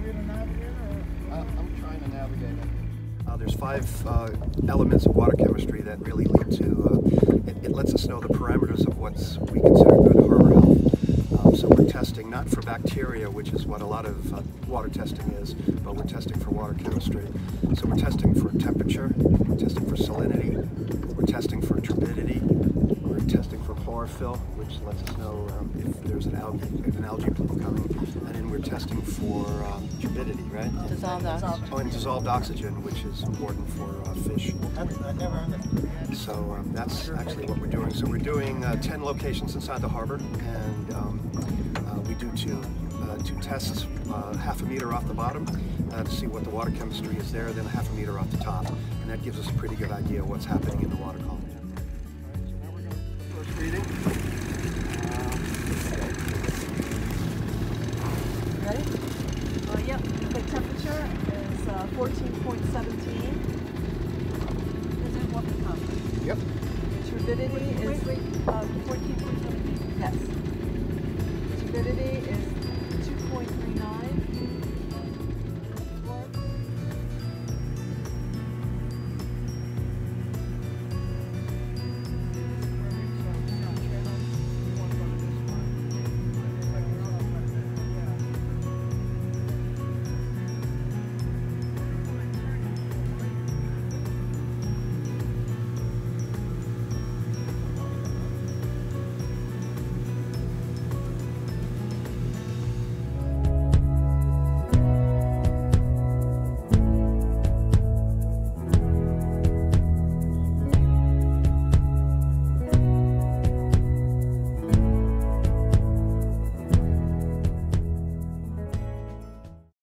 you to navigate or? I'm trying to navigate it. There's 5 elements of water chemistry that really lead to, it lets us know the parameters of what we consider good harbor health. So we're testing not for bacteria, which is what a lot of water testing is, but we're testing for water chemistry. So we're testing for temperature, we're testing for salinity, we're testing for turbidity, we're testing for chlorophyll, which lets us know if there's an algae bloom coming, and then we're testing for turbidity, right? Dissolved oxygen. Oh, and dissolved oxygen, which is important for fish. I never understood. So that's actually what we're doing. So we're doing 10 locations inside the harbor, and we do two tests, half a meter off the bottom to see what the water chemistry is there, then a half a meter off the top, and that gives us a pretty good idea of what's happening in the water column. All right, so now we're going to first reading. Ready? Yep. The temperature is 14.17. Is it what the top? Yep. Turbidity is 14.17. Yes. Turbidity is